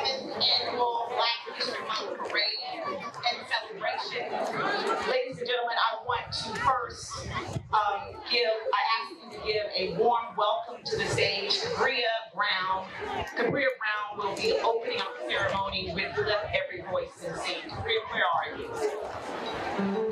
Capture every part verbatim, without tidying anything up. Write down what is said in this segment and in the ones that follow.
seventh Annual Black History Month Parade and Celebration. Ladies and gentlemen, I want to first um, give, I ask you to give a warm welcome to the stage, Cabria Brown. Cabria Brown will be opening up the ceremony with Lift Every Voice and Sing. Cabria, where are you?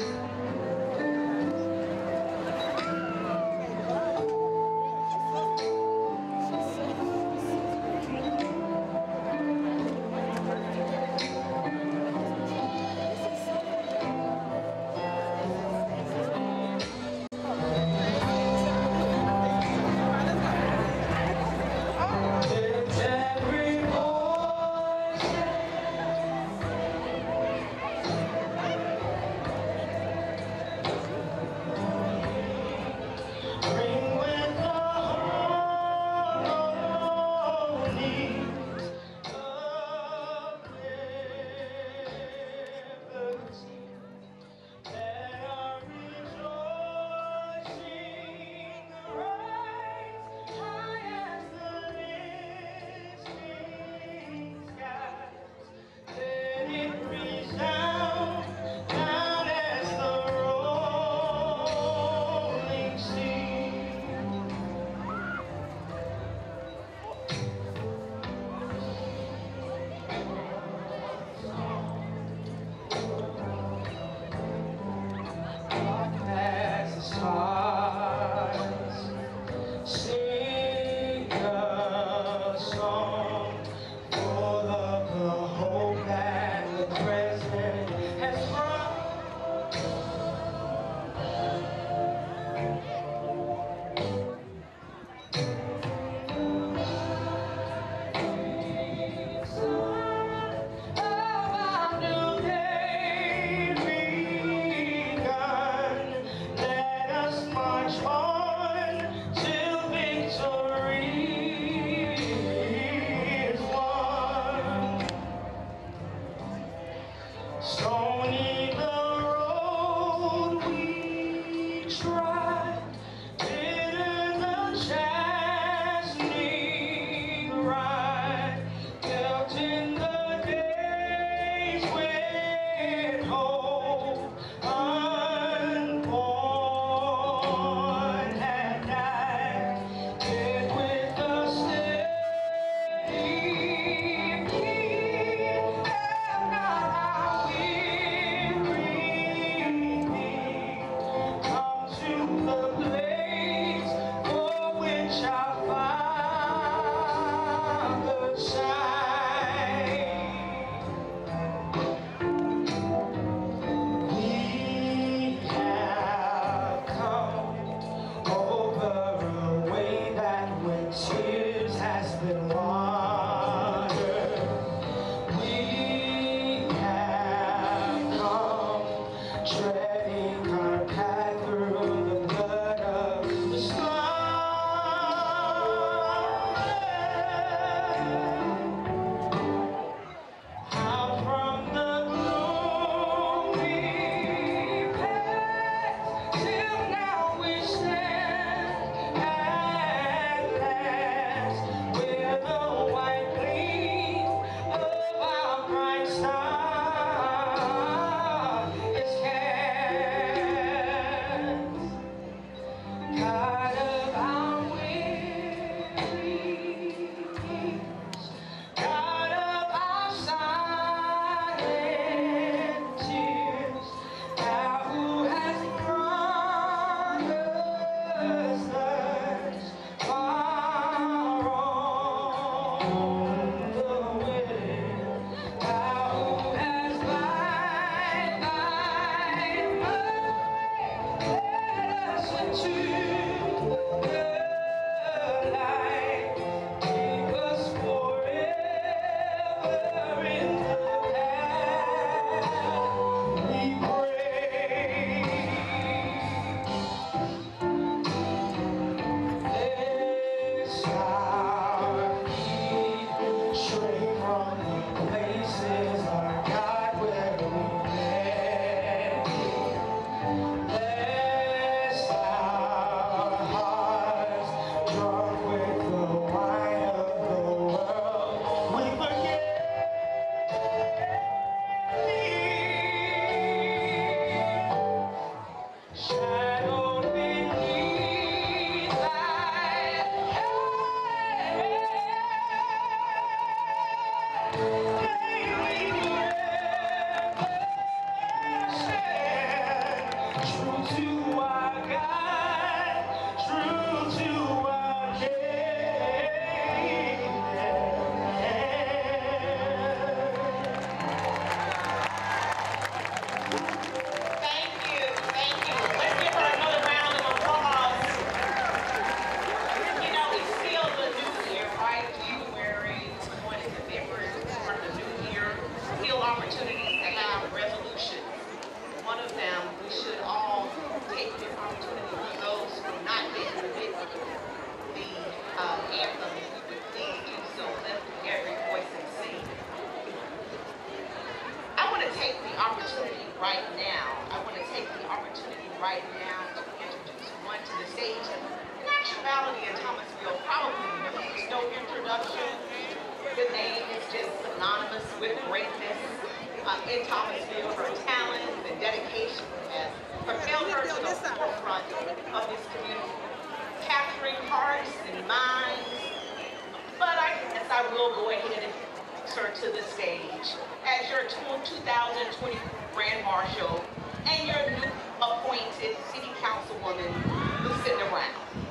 introduction. The name is just synonymous with greatness um, in Thomasville. Her talent and dedication has propelled her to the forefront of this community, capturing hearts and minds. But I guess I will go ahead and introduce her to the stage as your two thousand twenty-four Grand Marshal and your new appointed City Councilwoman, Lucinda Brown.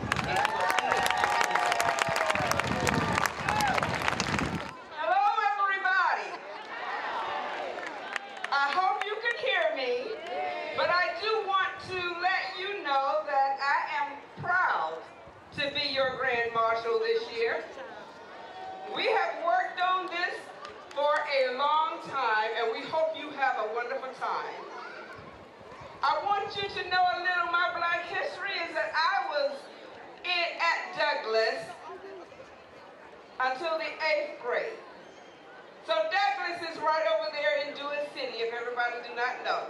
Hello, everybody. I hope you can hear me, but I do want to let you know that I am proud to be your Grand Marshal this year. We have worked on this for a long time, and we hope you have a wonderful time. I want you to know a little of my Black history is that I was in, at Douglas until the eighth grade. So Douglas is right over there in Dewey City, if everybody do not know.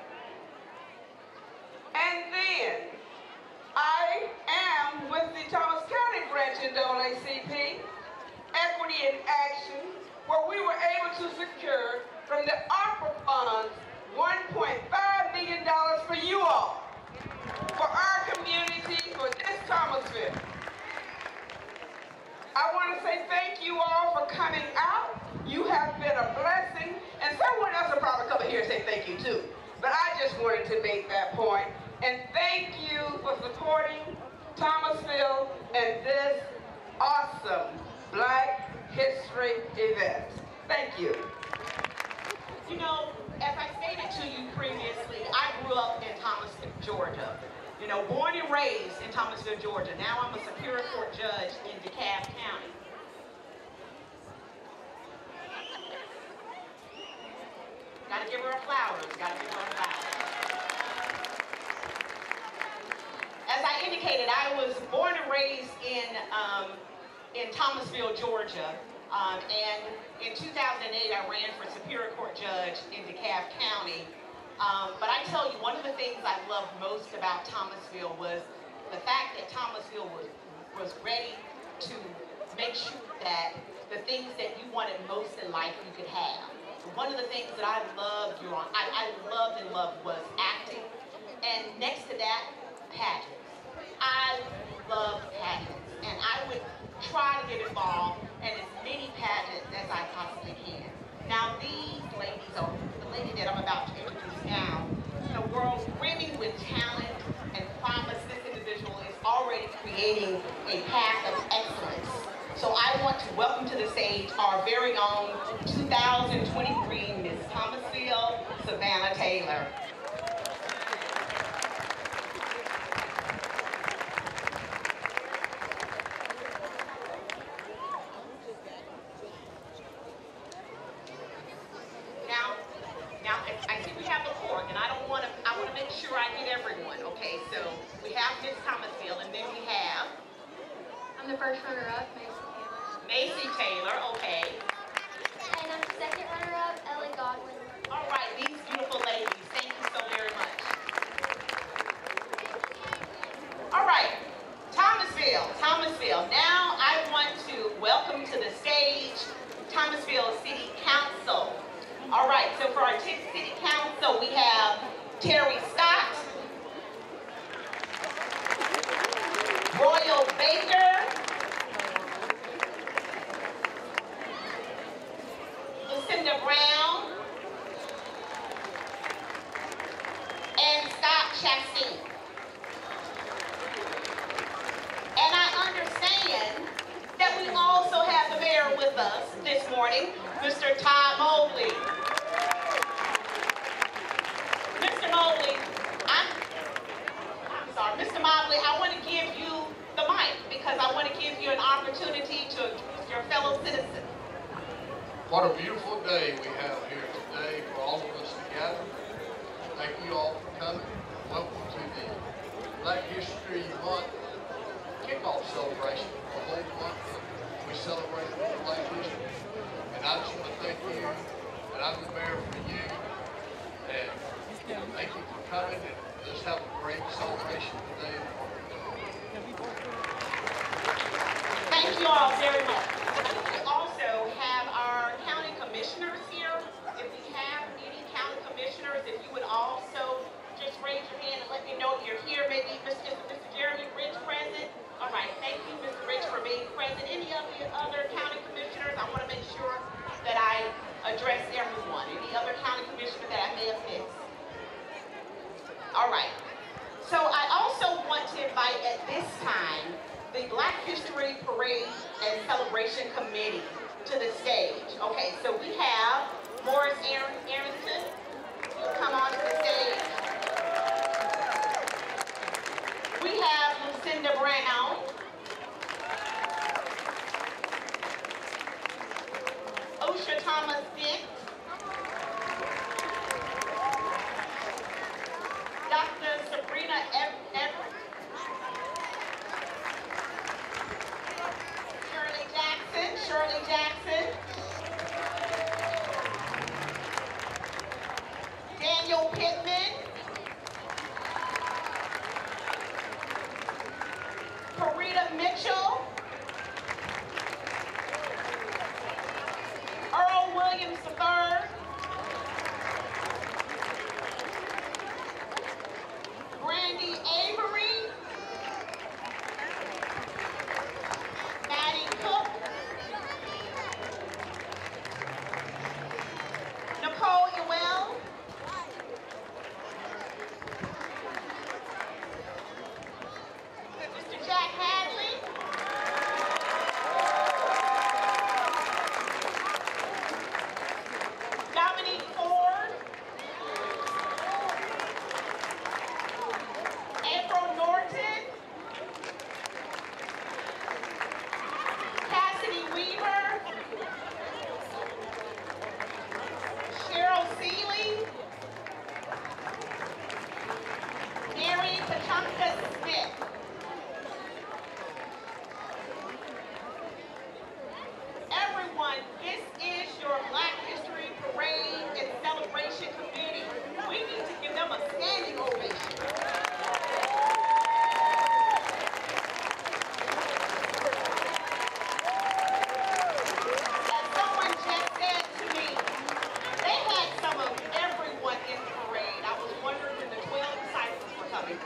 And then I am with the Thomas County branch in N double A C P, Equity in Action, where we were able to secure from the ARPA funds one point five million dollars for you all, for our community, for this Thomasville. I want to say thank you all for coming out. You have been a blessing, and someone else will probably come here and say thank you too. But I just wanted to make that point. And thank you for supporting Thomasville and this awesome Black History event. Thank you. You know, as I stated to you previously, I grew up in Thomasville, Georgia. You know, born and raised in Thomasville, Georgia. Now I'm a Superior Court judge in DeKalb County. Gotta give her her flowers, gotta give her her flowers. As I indicated, I was born and raised in, um, in Thomasville, Georgia. Um, and in two thousand eight, I ran for Superior Court Judge in DeKalb County. Um, but I tell you, one of the things I loved most about Thomasville was the fact that Thomasville was, was ready to make sure that the things that you wanted most in life you could have. One of the things that I loved, you I, I loved and loved was acting. And next to that, pageants. I loved pageants. And I would try to get involved in as many pageants as I possibly can. Now these ladies, or the lady that I'm about to introduce now, in a world brimming with talent and promise, this individual is already creating a path of excellence. So I want to welcome to the stage our very own two thousand twenty-three Miss Thomasville, Savannah Taylor. I'm the first runner-up, Macy Taylor. Macy Taylor, okay. And I'm the second runner-up, Ellen Godwin. All right, these beautiful ladies, thank you so very much. All right, Thomasville, Thomasville. Now I want to welcome to the stage Thomasville City Council. All right, so for our City Council, we have Terry Scott, Royal Baker, Lucinda Brown, and Scott Chastain. And I understand that we also have the mayor with us this morning, Mister Todd Mobley. Mister Mobley, I'm, I'm sorry, Mister Mobley, I want to give you the mic because I want to give you an opportunity to introduce your fellow citizens. What a beautiful day we have here today for all of us together. Thank you all for coming. Welcome to the Black History Month kickoff celebration. The whole month we celebrate Black history. And I just want to thank you, and I'm the mayor for you, and thank you for coming, and let's have a great celebration today. Thank you all very much. also just raise your hand and let me know if you're here. Maybe Mister Mister Jeremy Rich present. All right, thank you, Mister Rich, for being present. Any of the other county commissioners, I want to make sure that I address everyone. Any other county commissioner that I may have missed? All right. So I also want to invite at this time the Black History Parade and Celebration Committee to the stage. Okay, so we have Morris Aaron, Aronson. He'll come on to the stage. We have Lucinda Brown. Osha Thomas Dick. Doctor Sabrina Everett. Shirley Jackson. Shirley Jackson. Daniel Pittman. Parita Mitchell. Earl Williams the third. Brandy Avery. Maddie Cook. Nicole Ewell. Mister Jack Hadley. Dominique Ford. April Norton. Cassidy Weaver. Cheryl Seeley. Mary Pachunka Smith. Everyone, this is your Black History Parade and Celebration Committee. We need to give them a standing ovation. As someone just said to me, they had some of everyone in the parade. I was wondering when the twelve disciples were coming.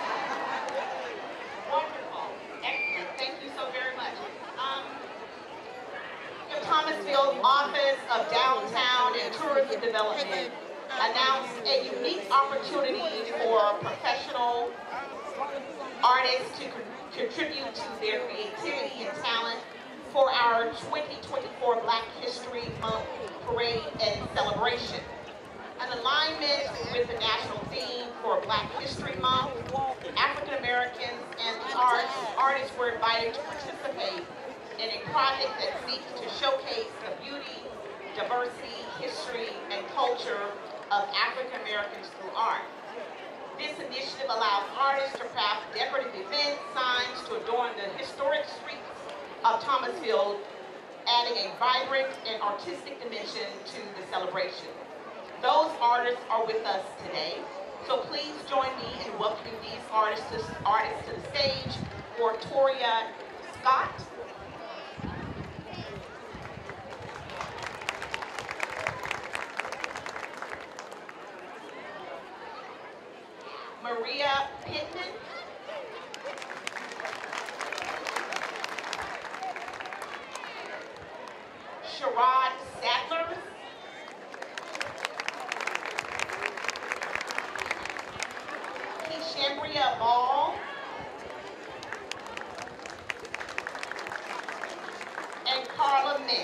Wonderful. Excellent. Thank you so very much. Um, the Thomasville Office of Downtown and Tourism Development announced a unique opportunity for professional artists to con contribute to their creativity and talent for our twenty twenty-four Black History Month Parade and Celebration. In alignment with the national theme for Black History Month, African Americans and the arts, artists were invited to participate in a project that seeks to showcase the beauty, diversity, history, and culture of African Americans through art. This initiative allows artists to craft decorative events, signs to adorn the historic streets of Thomasville, adding a vibrant and artistic dimension to the celebration. Those artists are with us today, so please join me in welcoming these artists to, artists to the stage. For Toria Scott, Maria Pittman, Sherrod Sadler, Keshambria Ball, and Carla Mintz.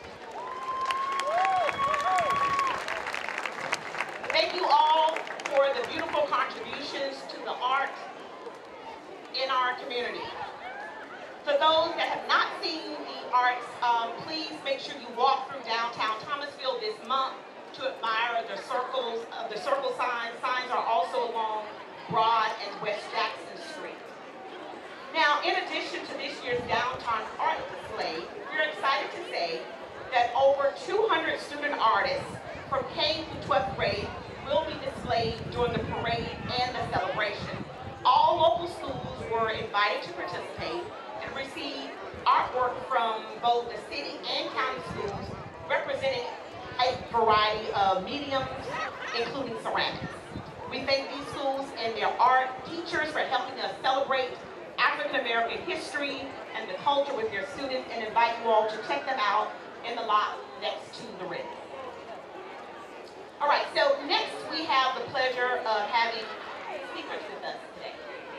Thank you all for the beautiful contributions to the art in our community. For those that have not seen the arts, um, please make sure you walk through downtown Thomasville this month to admire the circles of the circle signs. Signs are also along Broad and West Jackson Street. Now, in addition to this year's downtown art display, we're excited to say that over two hundred student artists from K through twelfth grade will be displayed during the parade and the celebration. All local schools were invited to participate and receive artwork from both the city and county schools representing a variety of mediums, including ceramics. We thank these schools and their art teachers for helping us celebrate African American history and the culture with their students, and invite you all to check them out in the lot next to the Ritz. All right, so next we have the pleasure of having speakers with us today.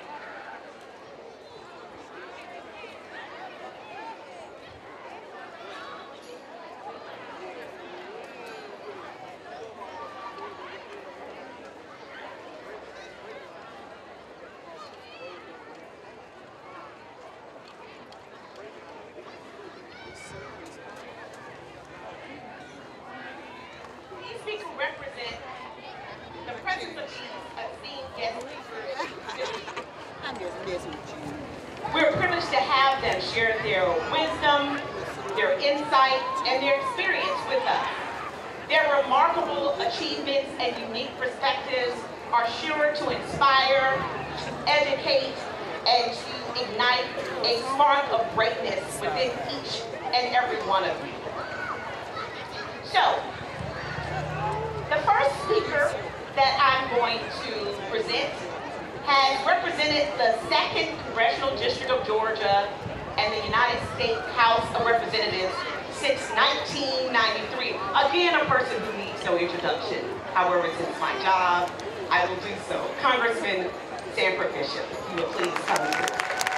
These speakers represent the presence of these esteemed guest speakers. I'm just messing with you. We're privileged to have them share their wisdom, their insight, and their experience with us. Their remarkable achievements and unique perspectives are sure to inspire, to educate, and to ignite a spark of greatness within each and every one of you. So, the first speaker that I'm going to present has represented the second Congressional District of Georgia and the United States House of Representatives since nineteen ninety-three. Again, a person who needs no introduction. However, since my job, I will do so. Congressman Sanford Bishop, if you will please come here.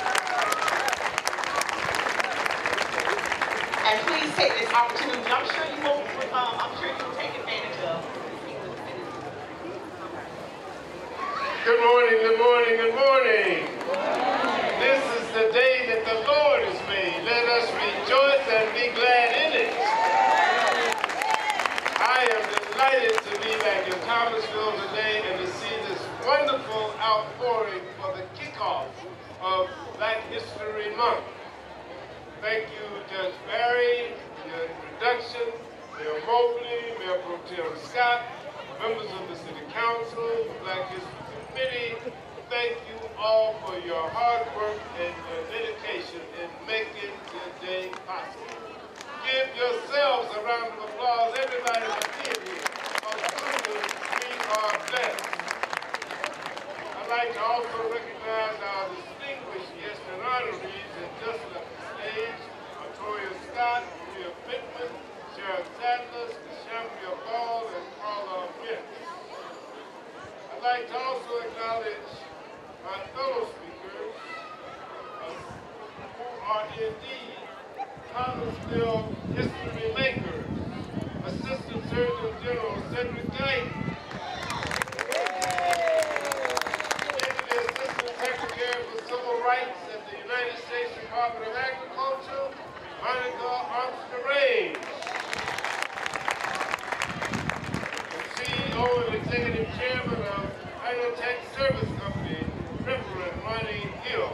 And please take this opportunity. I'm sure you will. Um, I'm sure you will take advantage of. Good morning, good morning, good morning. This is the day that the Lord has made. Let us rejoice and be glad in it. I am delighted to be back in Thomasville today and to see this wonderful outpouring for the kickoff of Black History Month. Thank you, Judge Barry, for your introduction, Mayor Mobley, Mayor Pro Tem Scott, members of the City Council, the Black History Committee. Thank you all for your hard work and your dedication in making today possible. Give yourselves a round of applause, everybody that's here. Truly, we are blessed. I'd like to also recognize our distinguished guests and honorees that just left the stage: Latoya Scott, Maria Pittman, Sharon Sadler, Shambria Ball, and Carla Wentz. I'd like to also acknowledge my fellow speakers, uh, who are indeed Thomasville history makers. Assistant Surgeon General Cedric Knight, Deputy Assistant Secretary for Civil Rights at the United States Department of Agriculture, Monica Armstrong, C E O and Executive Chairman of Tech Service Company, Reverend Ronnie Hill.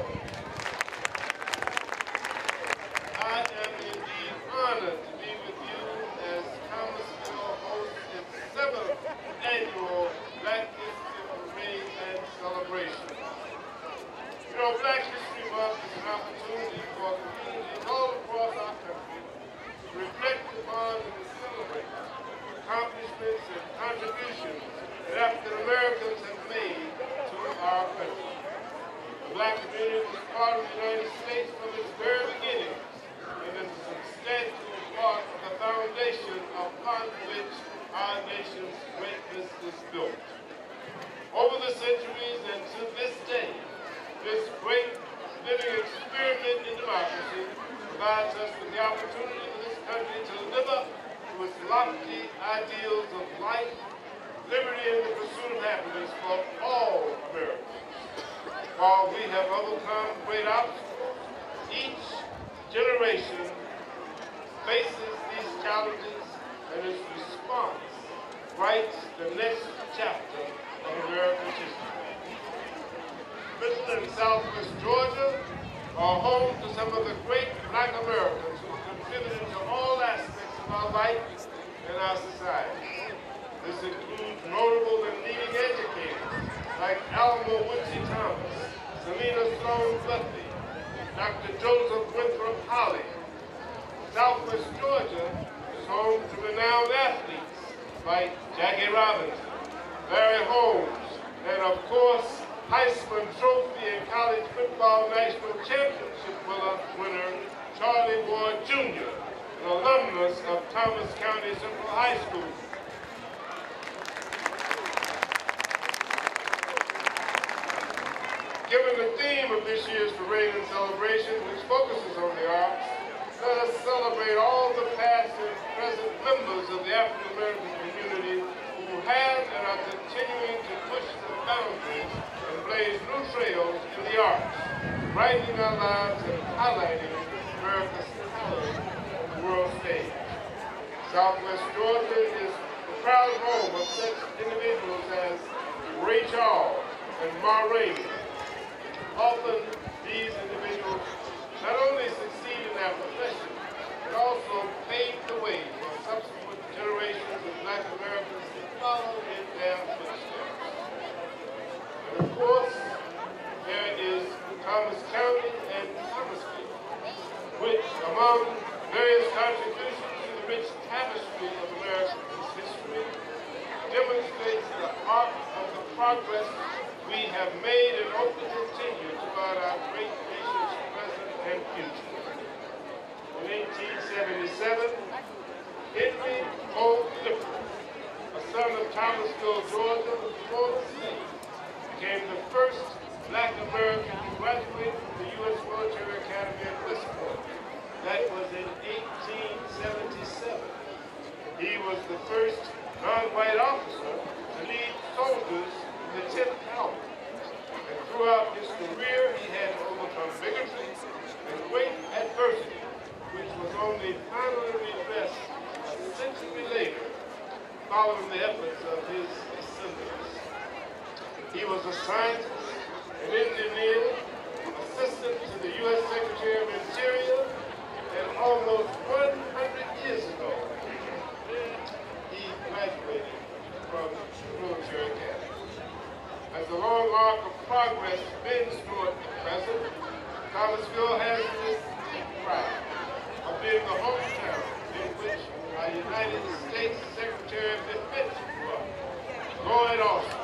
I am indeed honored to be with you as Thomasville hosts its seventh annual Black History Parade and Celebration. You know, Black History Month is an opportunity for communities all across our country to reflect upon and celebrate accomplishments and contributions that African Americans have made to our country. The Black community was part of the United States from its very beginnings, and is a substantial part of the foundation upon which our nation's greatness is built. Over the centuries and to this day, this great living experiment in democracy provides us with the opportunity in this country to live up to its lofty ideals of life, liberty, and the pursuit of happiness for all Americans. While we have overcome great obstacles, each generation faces these challenges, and its response writes the next chapter of America's history. Middle and Southwest Georgia are home to some of the great Black Americans who contributed to all aspects of our life and our society. This includes notable and leading educators like Alma Woodsey Thomas, Selena Sloan Guthrie, Doctor Joseph Winthrop Holly. Southwest Georgia is home to renowned athletes like Jackie Robinson, Larry Holmes, And of course, Heisman Trophy and College Football National Championship winner, Charlie Ward Junior, an alumnus of Thomas County Central High School. Given the theme of this year's parade and celebration, which focuses on the arts, let us celebrate all the past and present members of the African American community who have and are continuing to push the boundaries and blaze new trails in the arts, brightening our lives and highlighting America's talent on the world stage. Southwest Georgia is the proud home of such individuals as Ray Charles and Ma Rainey. Often, these individuals not only succeed in their profession, but also pave the way for subsequent generations of Black Americans to follow in their footsteps. And of course, there is Thomas County and Thomasville, which, among various contributions to the rich tapestry of American history, demonstrates the arc of the progress we have made and hope to continue toward our great nation's present and future. In eighteen seventy-seven, Henry O. Clifford, a son of Thomasville, Georgia, who was born a slave, became the first Black American to graduate from the U S Military Academy at West Point. That was in eighteen seventy-seven. He was the first non-white officer to lead soldiers in the tenth Cavalry. And throughout his career, he had to overcome bigotry and great adversity, which was only finally redressed a century later, following the efforts of his descendants. He was a scientist, an engineer, assistant to the U S Secretary of Interior, and almost one hundred years ago, he graduated from the military academy. As the long arc of progress bends toward the present, Thomasville has this deep pride of being the hometown in which our United States Secretary of Defense grew up, Lloyd Austin.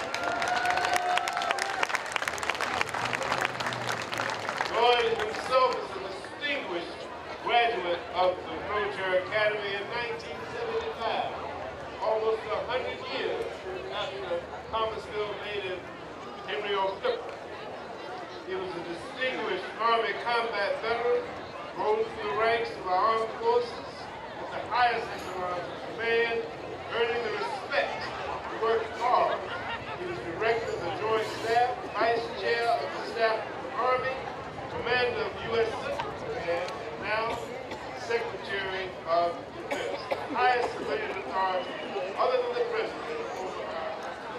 Lloyd himself is a distinguished graduate of the Military Academy in nineteen seventy-five, almost a hundred years after Thomasville native Henry O. Clifford. He was a distinguished Army combat veteran, rose through the ranks of our armed forces with the highest echelons of command, earning the respect to work hard. He was director of the Joint Staff, vice chair of the Staff of the Army, commander of U S Central Command, and now Secretary of Defense, the highest civilian authority other than the President over our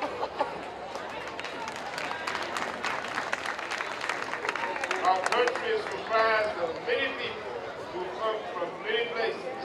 Our country is comprised of many people who come from many places.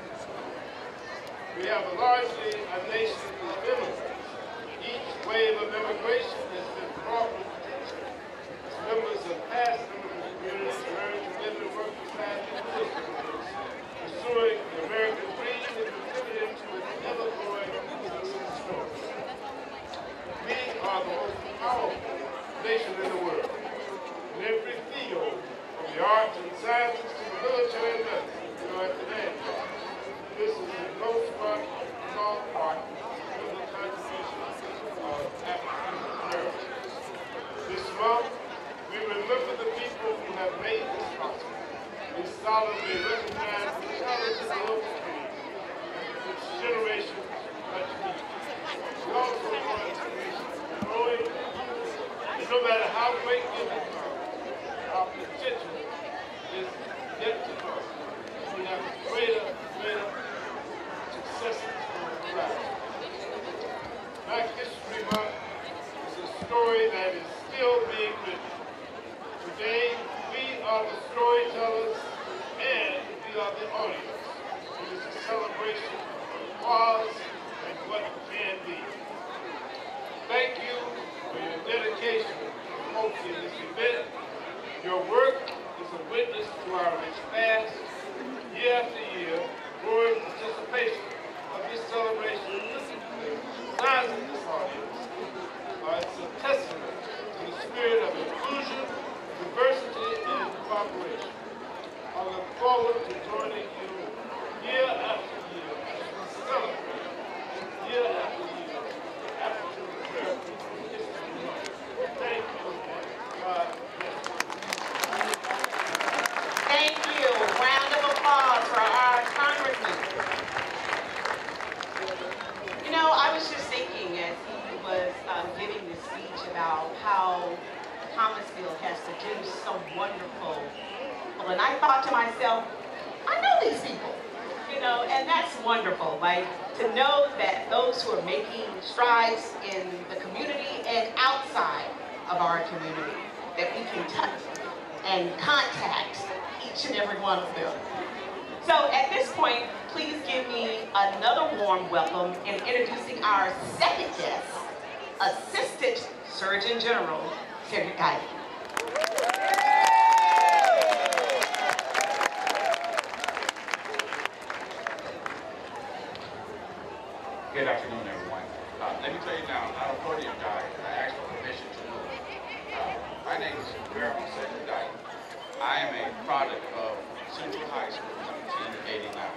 We have a largely a nation of immigrants. Each wave of immigration has been fraught with potential. As members of past immigrant communities learn to live and work beside their communities, pursuing the American dream and contributing to its ever-growing success story. We are the most powerful nation in the world. In every field, from the arts and sciences to the military and medicine, you know, at the land. This is in no small part of the contribution of African Americans. This month, we remember the people who have made this possible. We solemnly recognize the challenges of local communities, which generations much need. We also want to be growing, and no matter how great we become, our potential is yet to come. We have greater, greater successes on the horizon. Black History Month is a story that is still being written. Today, we are the storytellers and we are the audience. It is a celebration of what was and what can be. Thank you for your dedication to hosting this event. Your work is a witness to our rich past, year after year, growing participation of this celebration. The size of this audience, uh, joining you year after year as we celebrate year after year African American History Month. Thank you, and God bless you. Thank you. Round of applause for our congressman. You know, I was just thinking as he was um, giving this speech about how Thomasville has produced so wonderful people, and I thought to myself, I know these people, you know, and that's wonderful. Like, to know that those who are making strides in the community and outside of our community, that we can touch and contact each and every one of them. So at this point, please give me another warm welcome in introducing our second guest, Assistant Surgeon General, Cedric Guy. Good afternoon, everyone. Uh, let me tell you now, I'm not a podium guy. I asked for permission to move. Uh, my name is Marilyn Cedric Guy. I am a product of Central High School in nineteen eighty-nine.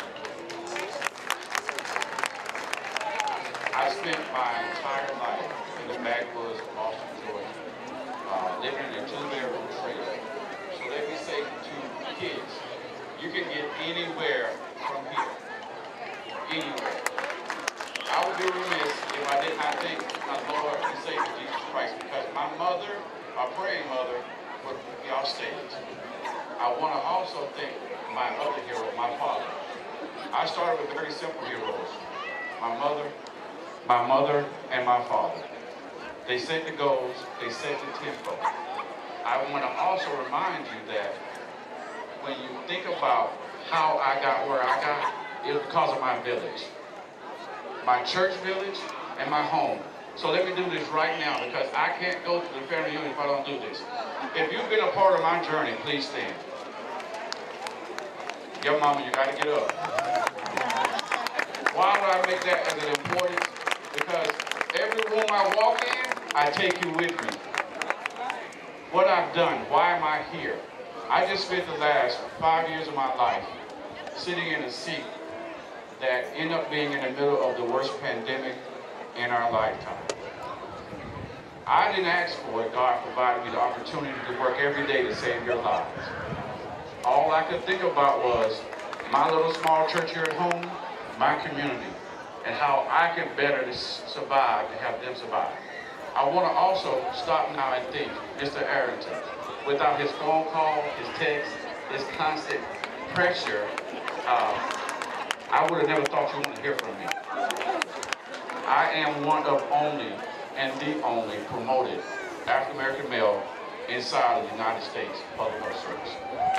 I spent my entire life in the backwoods of Austin, Georgia, uh, living in a two-bedroom trailer. So let me say to kids, you can get anywhere from here. Anywhere. I would be remiss if I did not thank my Lord and Savior Jesus Christ, because my mother, my praying mother, would be off stage. I want to also thank my other hero, my father. I started with very simple heroes. My mother, my mother, and my father. They set the goals, they set the tempo. I want to also remind you that when you think about how I got where I got, it was because of my village. My church village and my home. So let me do this right now, because I can't go to the family reunion if I don't do this. If you've been a part of my journey, please stand. Yo, mama, you got to get up. Why would I make that as an importance? Because every room I walk in, I take you with me. What I've done, why am I here? I just spent the last five years of my life sitting in a seat that ended up being in the middle of the worst pandemic in our lifetime. I didn't ask for it. God provided me the opportunity to work every day to save your lives. All I could think about was my little small church here at home, my community, and how I can better survive and have them survive. I want to also stop now and think, Mister Arrington, without his phone call, his text, his constant pressure, uh, I would have never thought you wanted to hear from me. I am one of only and the only promoted African American male inside of the United States Public Health Service.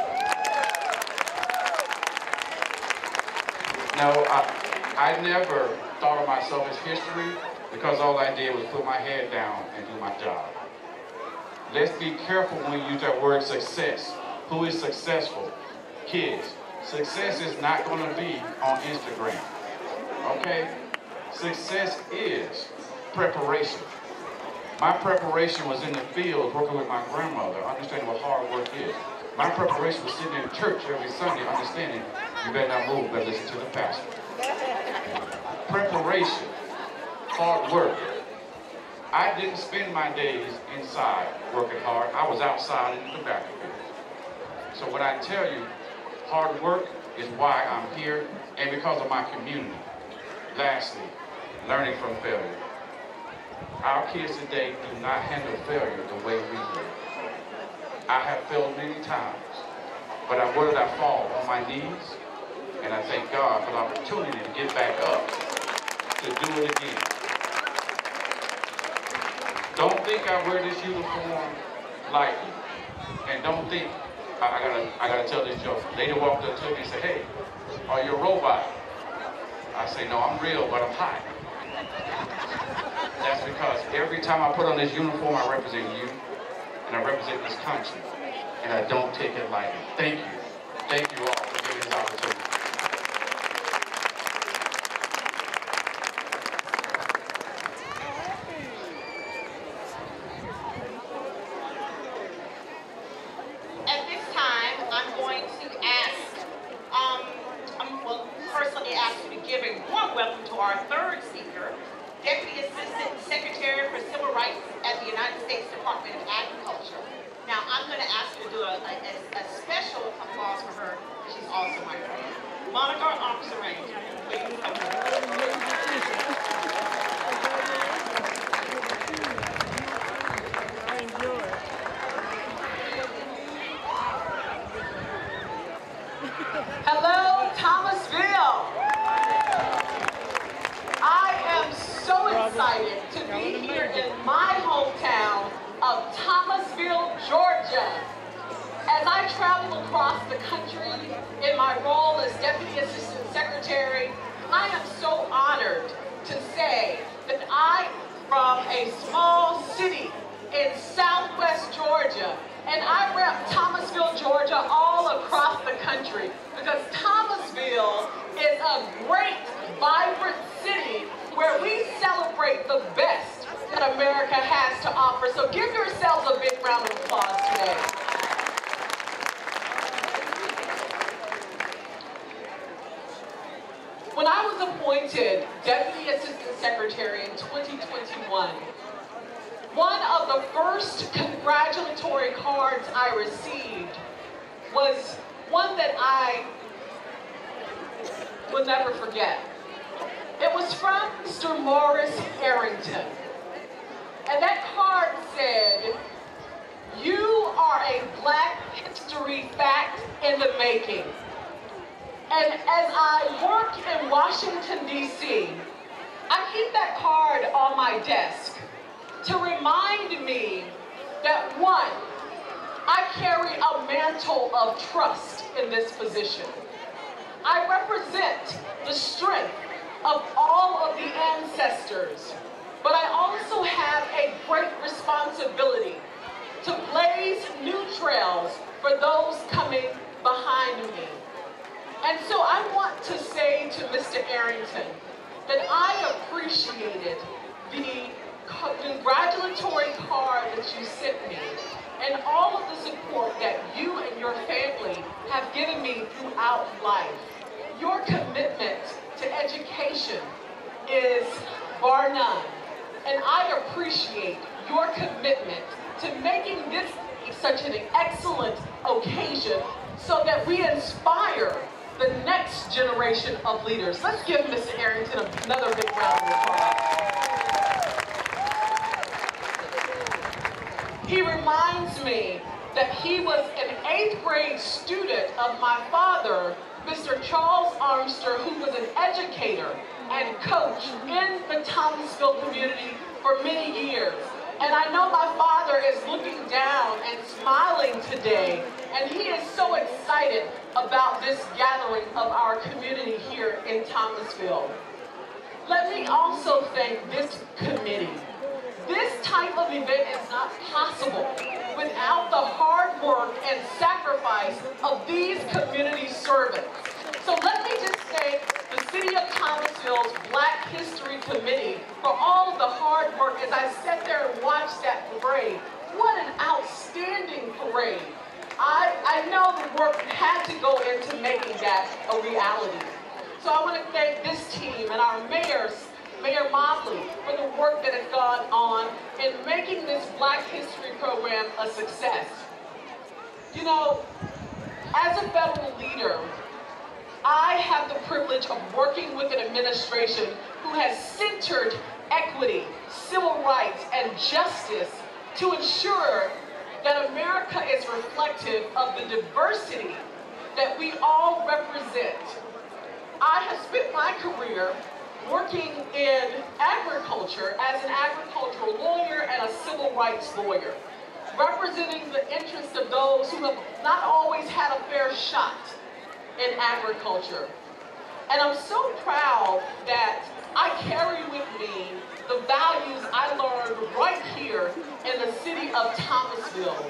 No, I, I never thought of myself as history, because all I did was put my head down and do my job. Let's be careful when we use that word success. Who is successful? Kids. Success is not going to be on Instagram, okay? Success is preparation. My preparation was in the field working with my grandmother, understanding what hard work is. My preparation was sitting in church every Sunday, understanding you better not move, better listen to the pastor. Preparation, hard work. I didn't spend my days inside working hard. I was outside in the battlefield. So when I tell you, hard work is why I'm here, and because of my community. Lastly, learning from failure. Our kids today do not handle failure the way we do. I have failed many times, but I, where did I fall? On my knees, and I thank God for the opportunity to get back up, to do it again. Don't think I wear this uniform lightly, and don't think, I, I gotta, I gotta tell this joke. Lady walked up to me and said, "Hey, are you a robot?" I say, "No, I'm real, but I'm hot." That's because every time I put on this uniform, I represent you, and I represent this country, and I don't take it lightly. Thank you. Thank you all for giving this opportunity. At this time, I'm going to ask our third speaker, Deputy Assistant Secretary for Civil Rights at the United States Department of Agriculture. Now, I'm going to ask you to do a, a, a special applause for her, because she's also my friend. Monica Armstrong, please come here. Hello, Thomasville. I am so excited to be here in my hometown of Thomasville, Georgia. As I travel across the country in my role as Deputy Assistant Secretary, I am so honored to say that I am from a small city in southwest Georgia, and I rep Thomasville, Georgia all across the country because Thomasville is a great, vibrant city where we celebrate the best that America has to offer. So give yourselves a big round of applause today. When I was appointed Deputy Assistant Secretary in twenty twenty-one, one of the first congratulatory cards I received was one that I will never forget. It was from Mister Morris Harrington. And that card said, "You are a Black history fact in the making." And as I work in Washington, D C, I keep that card on my desk to remind me that, one, I carry a mantle of trust in this position. I represent the strength of all of the ancestors, but I also have a great responsibility to blaze new trails for those coming behind me. And so I want to say to Mister Arrington that I appreciated the congratulatory card that you sent me and all of the support that you and your family have given me throughout life. Your commitment to education is bar none, and I appreciate your commitment to making this such an excellent occasion so that we inspire the next generation of leaders. Let's give Mister Arrington another big round of applause. He reminds me that he was an eighth grade student of my father, Mister Charles Armster, who was an educator and coach in the Thomasville community for many years. And I know my father is looking down and smiling today, and he is so excited about this gathering of our community here in Thomasville. Let me also thank this committee. This type of event is not possible without the hard work and sacrifice of these community servants. So let me just thank the City of Thomasville's Black History Committee for all of the hard work as I sat there and watched that parade. What an outstanding parade. I, I know the work had to go into making that a reality. So I want to thank this team and our mayors, Mayor Mobley, for the work that has gone on in making this Black History program a success. You know, as a federal leader, I have the privilege of working with an administration who has centered equity, civil rights, and justice to ensure that America is reflective of the diversity that we all represent. I have spent my career working in agriculture as an agricultural lawyer and a civil rights lawyer, representing the interests of those who have not always had a fair shot in agriculture. And I'm so proud that I carry with me the values I learned right here in the city of Thomasville.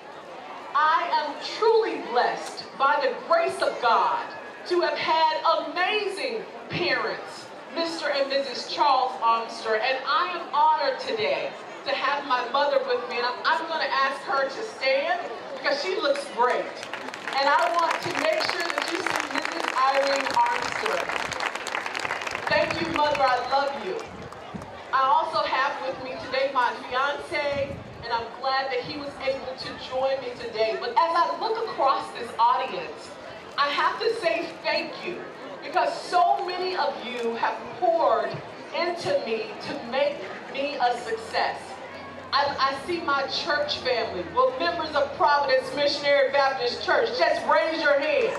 I am truly blessed by the grace of God to have had amazing parents, Mister and Missus Charles Armster, and I am honored today to have my mother with me, and I'm, I'm going to ask her to stand because she looks great. And I want to make sure that you see Missus Irene Armster. Thank Thank you, Mother, I love you. I also have with me today my fiance, and I'm glad that he was able to join me today. But as I look across this audience, I have to say thank you, because so many of you have poured into me to make me a success. I, I see my church family. Well, members of Providence Missionary Baptist Church, just raise your hands.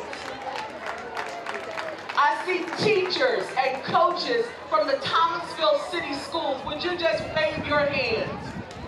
I see teachers and coaches from the Thomasville City Schools. Would you just wave your hands?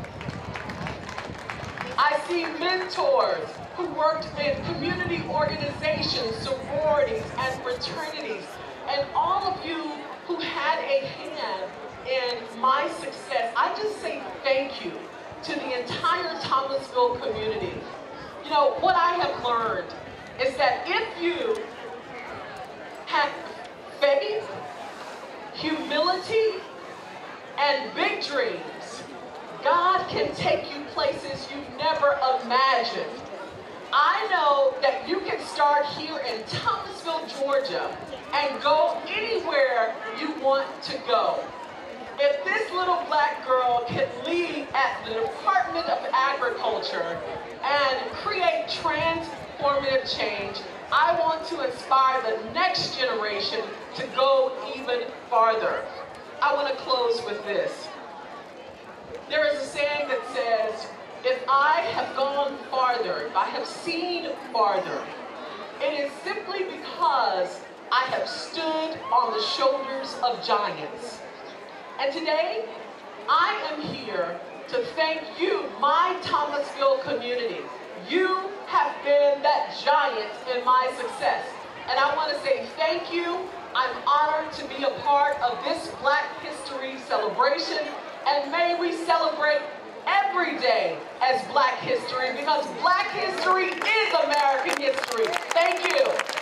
I see mentors who worked in community organizations, sororities, and fraternities, and all of you who had a hand in my success. I just say thank you to the entire Thomasville community. You know, what I have learned is that if you have faith, humility, and big dreams, God can take you places you've never imagined. I know that you can start here in Thomasville, Georgia, and go anywhere you want to go. If this little black girl can lead at the Department of Agriculture and create transformative change, I want to inspire the next generation to go even farther. I want to close with this. There is a saying that says, if I have gone farther, if I have seen farther, it is simply because I have stood on the shoulders of giants. And today, I am here to thank you, my Thomasville community. You have been that giant in my success. And I want to say thank you. I'm honored to be a part of this Black History celebration. And may we celebrate every day as Black History, because Black history is American history. Thank you.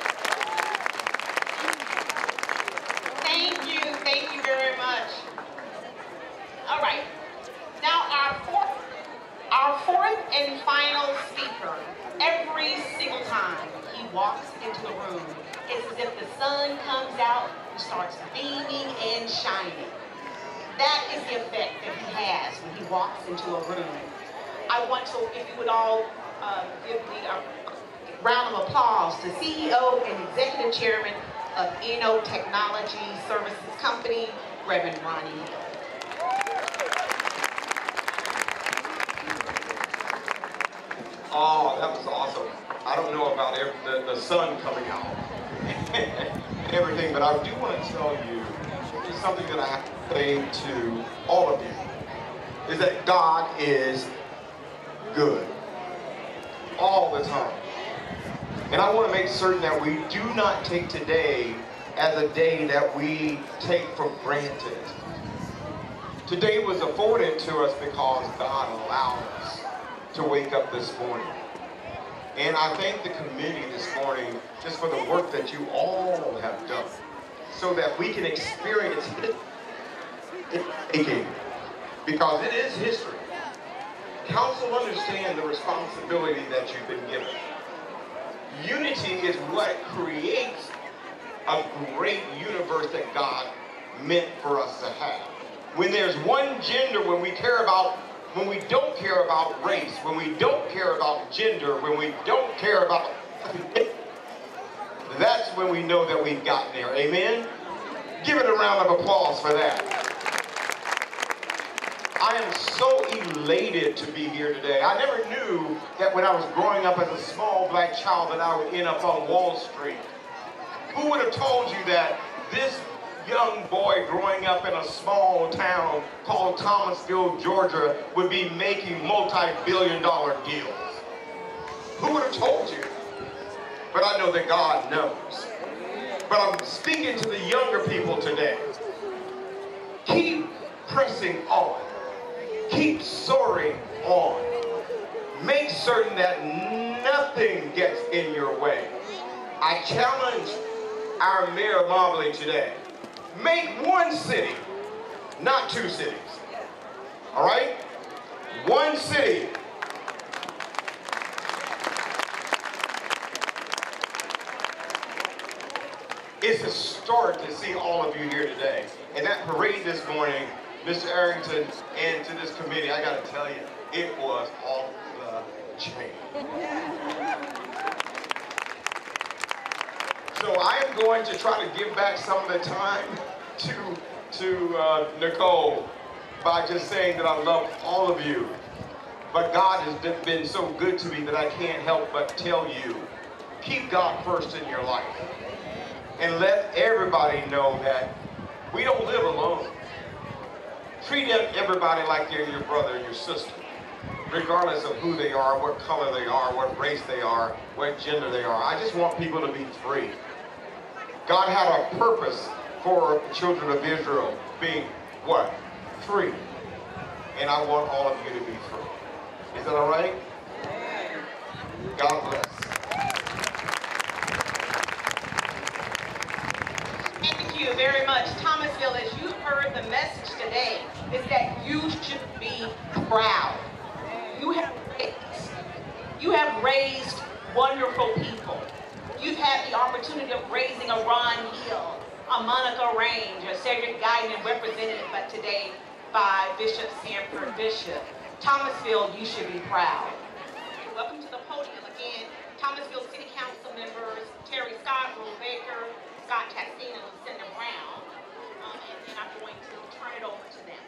Thank you, thank you very much. All right, now our fourth, our fourth and final speaker, every single time he walks into the room, it's as if the sun comes out and starts beaming and shining. That is the effect that he has when he walks into a room. I want to, if you would all uh, give me a round of applause to C E O and Executive Chairman of Eno Technology Services Company, Reverend Ronnie Hill. Oh, that was awesome. I don't know about every, the, the sun coming out and everything, but I do want to tell you just something that I have to say to all of you, is that God is good all the time. And I want to make certain that we do not take today as a day that we take for granted. Today was afforded to us because God allowed us to wake up this morning. And I thank the committee this morning just for the work that you all have done so that we can experience it making, because it is history. Council, understand the responsibility that you've been given. Unity is what creates a great universe that God meant for us to have. When there's one gender, when we care about When we don't care about race, when we don't care about gender, when we don't care about, that's when we know that we've gotten there. Amen? Give it a round of applause for that. I am so elated to be here today. I never knew that when I was growing up as a small black child that I would end up on Wall Street. Who would have told you that this young boy growing up in a small town called Thomasville, Georgia, would be making multi-billion dollar deals? Who would have told you? But I know that God knows. But I'm speaking to the younger people today. Keep pressing on. Keep soaring on. Make certain that nothing gets in your way. I challenge our Mayor Mobley today. Make one city, not two cities. All right? One city. It's historic to see all of you here today. And that parade this morning, Mister Arrington, and to this committee, I gotta tell you, it was off the chain. So I am going to try to give back some of the time to, to uh, Nicole by just saying that I love all of you. But God has been so good to me that I can't help but tell you, keep God first in your life. And let everybody know that we don't live alone. Treat everybody like they're your brother and your sister, regardless of who they are, what color they are, what race they are, what gender they are. I just want people to be free. God had a purpose for the children of Israel being what? Free. And I want all of you to be free. Is that all right? God bless. Thank you very much. Thomasville, as you heard the message today, is that you should be proud. You have raised, you have raised wonderful people. You've had the opportunity of raising a Ron Hill, a Monica Range, a Cedric Guyton, represented but today by Bishop Sanford Bishop. Thomasville, you should be proud. Welcome to the podium again, Thomasville City Council members Terry Scott, Rule Baker, Scott Chastain, and Lucinda Brown. Um, and then I'm going to turn it over to them.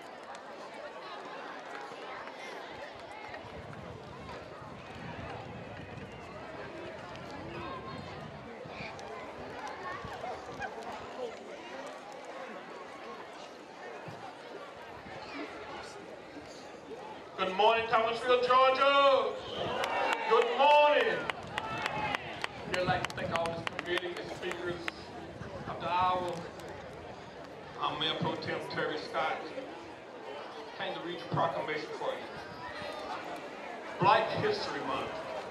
Good morning, Thomasville, Georgia. Good morning. I'd like to thank all this committee, the speakers of the hour. I'm Mayor Pro Tem Terry Scott. Came to read your proclamation for you. Black History Month.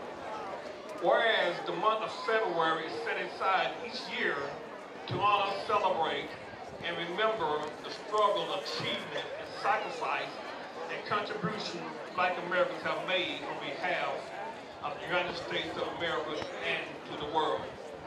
Whereas the month of February is set aside each year to honor, celebrate, and remember the struggle, achievement, and sacrifice and contribution Black Americans have made on behalf of the United States of America and to the world.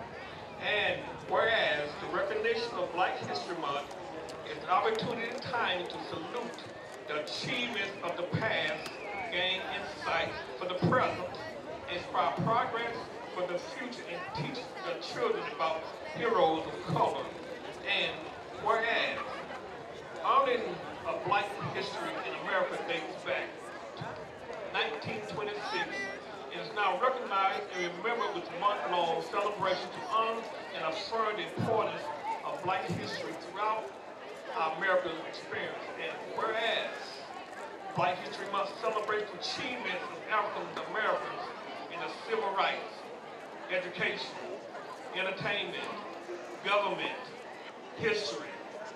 And whereas the recognition of Black History Month is an opportunity and time to salute the achievements of the past, gain insight for the present, inspire progress for the future, and teach the children about heroes of color. And whereas honoring of Black history in America dates back to nineteen twenty-six and is now recognized and remembered with month-long celebration to honor and affirm the importance of Black history throughout our American experience. And whereas Black History Month celebrates achievements of African Americans in the civil rights, education, entertainment, government, history,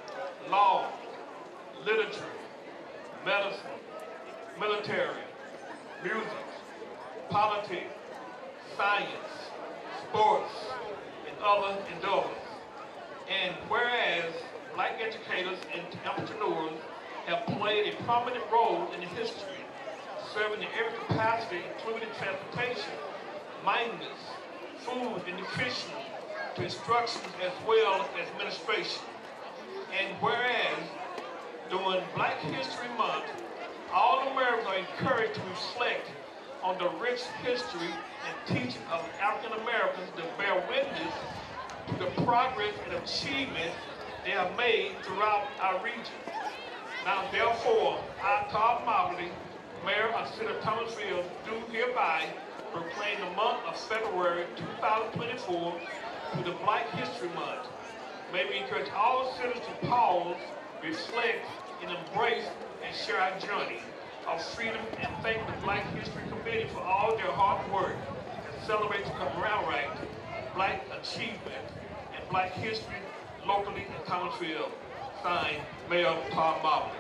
law, literature, medicine, military, music, politics, science, sports, and other endeavors. And whereas Black educators and entrepreneurs have played a prominent role in history, serving in every capacity, including transportation, maintenance, food and nutrition, to instruction as well as administration. And whereas during Black History Month, all Americans are encouraged to reflect on the rich history and teaching of African Americans to bear witness to the progress and achievements they have made throughout our region. Now, therefore, I, Todd Mobley, Mayor of the City of Thomasville, do hereby proclaim the month of February two thousand twenty-four to the Black History Month. May we encourage all citizens to pause, reflect, and embrace and share our journey of freedom, and thank the Black History Committee for all their hard work and celebrate to commemorate Black achievement and Black history locally in Thomasville. Signed, Mayor Todd Mobley.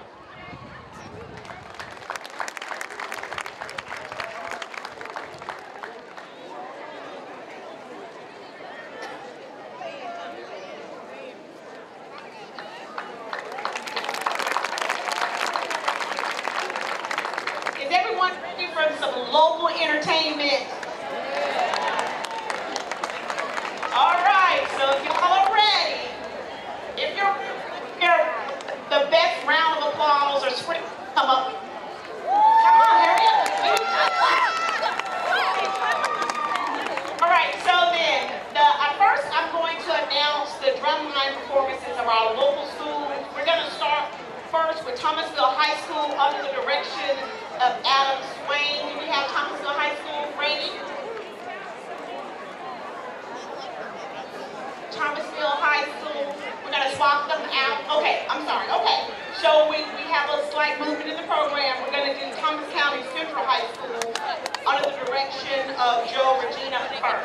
Is everyone ready for some local entertainment? All right, so if y'all are ready, for Thomasville High School under the direction of Adam Swain. Do we have Thomasville High School ready? Thomasville High School. We're going to swap them out. Okay, I'm sorry. Okay. So we, we have a slight movement in the program. We're going to do Thomas County Central High School under the direction of Joe Regina Burke.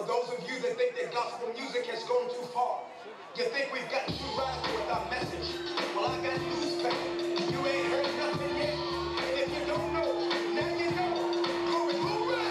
For those of you that think that gospel music has gone too far, you think we've gotten too radical with our message. Well, I got news for you. You ain't heard nothing yet. And if you don't know, now you know. Glory, glory!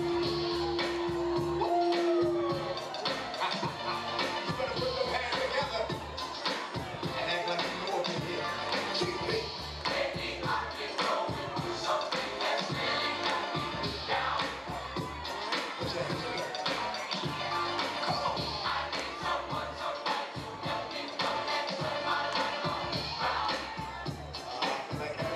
Woo! You better put them hands together and act like you know up in here. G P. Maybe I can go and do something that's really got me down. Put your hands together. Come on. I need someone, somebody to help me come and turn my life around. Uh, I feel like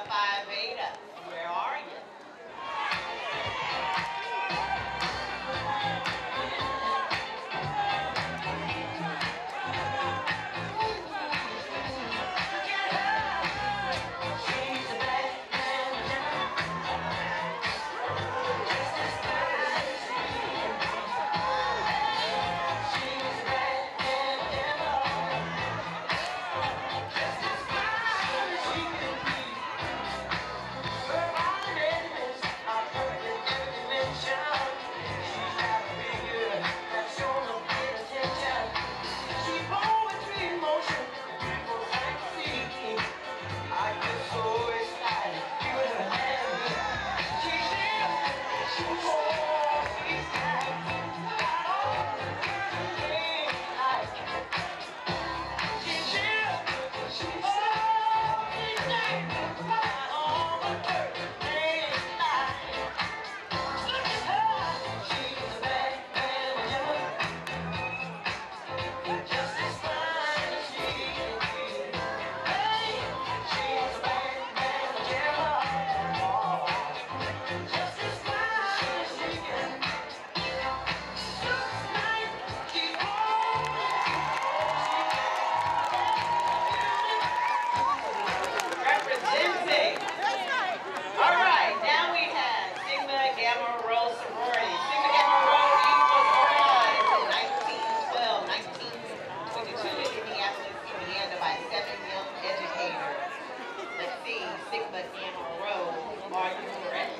Phi Beta, where are you? Representing. All right, now we have Sigma Gamma Rho sorority. Sigma Gamma Rho equals rise in nineteen twelve, nineteen twenty-two in Indianapolis, Indiana by seven young educators. Let's see, Sigma Gamma Rho, are you ready?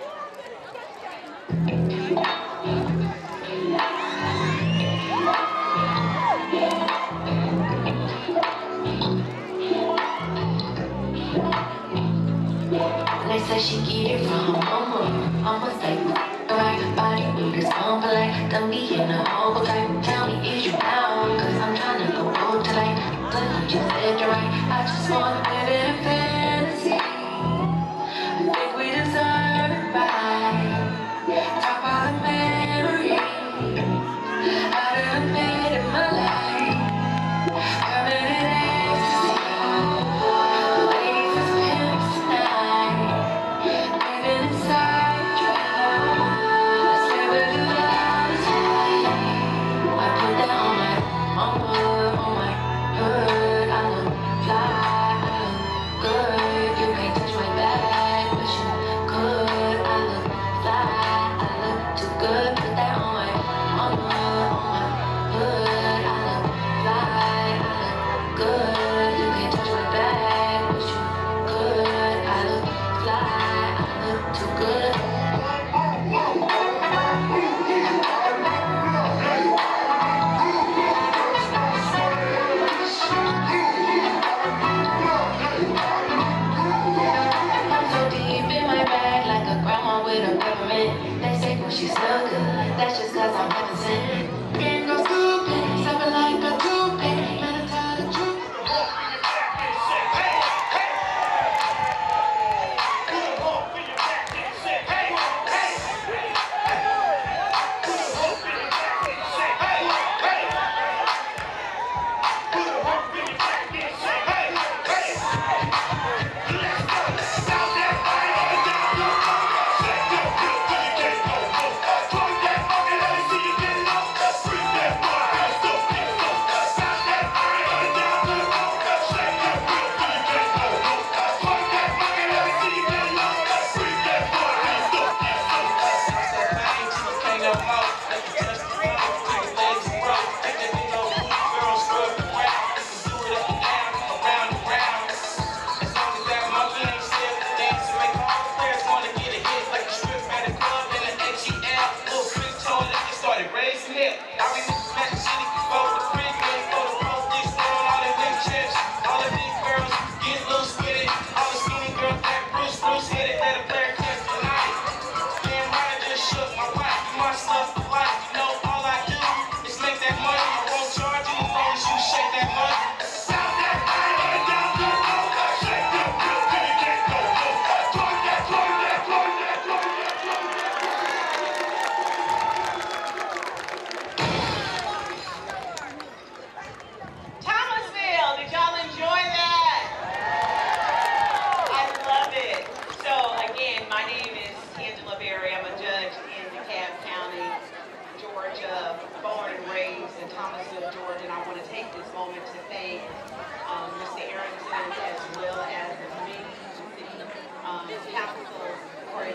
They say she get it from her mama. I'ma say, right, body builders, bump like, don't be in a humble type. Tell me, is you down? Cause I'm trying to go broke tonight. But you just said you're right. I just wanna live in a fantasy. I think we deserve it right. Top all the memories I done made in my life. Permanent ecstasy. Ladies is pimps tonight. Living inside your heart. Let's live it without a time. I put that on my mama, on my hood. I look fly, I look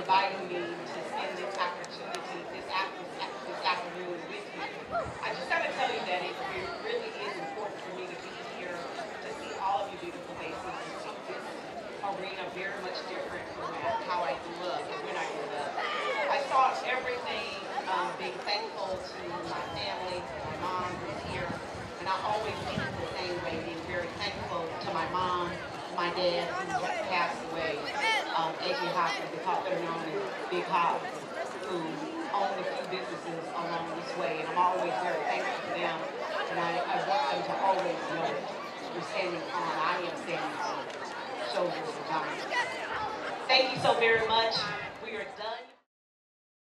inviting me to spend this opportunity, this, after, this afternoon with you. I just got to tell you that it, it really is important for me to be here, to see all of you beautiful faces, and see this arena very much different from how I grew up and when I grew up. I saw everything, um, being thankful to my family, my mom who's here, and I always think the same way, being very thankful to my mom, my dad who has passed away, um, A J Hopkins, they're known as Big Hop, who own a few businesses along this way, and I'm always very thankful to them, and I, I want them to always know we're standing on, I am standing on shoulders of giants. Thank you so very much. We are done.